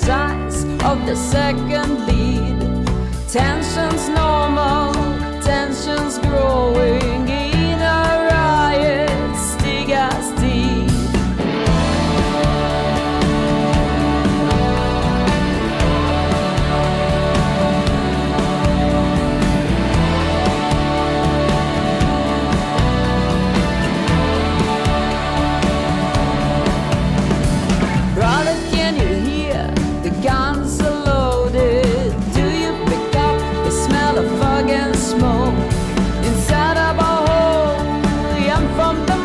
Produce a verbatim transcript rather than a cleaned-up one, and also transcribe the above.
size of the second lead. Tension's normal, tension's growing in a riot, stick as deep. Brother, can you hear the guns are loaded? Do you pick up the smell of fog and smoke inside of a hole? I'm from the